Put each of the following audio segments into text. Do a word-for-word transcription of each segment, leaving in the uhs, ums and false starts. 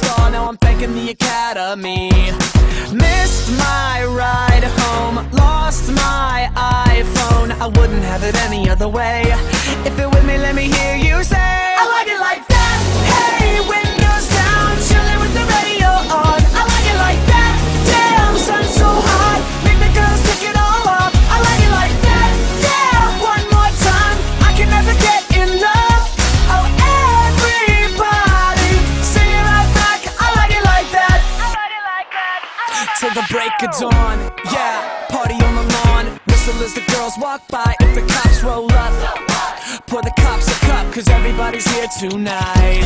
star, now I'm thanking the Academy. Missed my ride home, lost my iPhone. I wouldn't have it any other way. If you're with me, let me hear you say, I like it like that. Hey, windows down, chilling with the radio on. I like it like that. Damn, sun so hot, make the girls take it all off. I like it like that. Yeah, one more time, I can never get enough. Oh, everybody, sing it right back. I like it like that. I like it like that. Till the break of dawn, yeah, party on the lawn. Whistle as the girls walk by. If the cops roll up, pour the cops a cup, cause everybody's here tonight.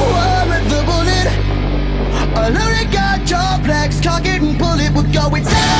Cock it and pull it, we're going down.